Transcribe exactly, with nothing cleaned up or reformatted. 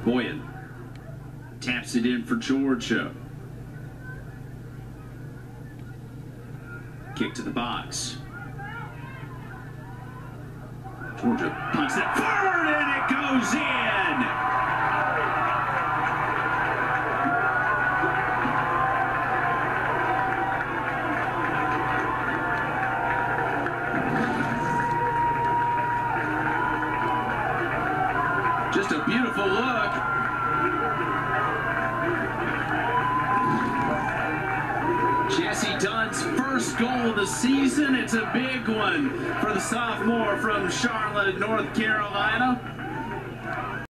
Boyan taps it in for Georgia. Kick to the box. Georgia punts it forward and it goes in. Just a beautiful look. Jessie Dunn's first goal of the season. It's a big one for the sophomore from Charlotte, North Carolina.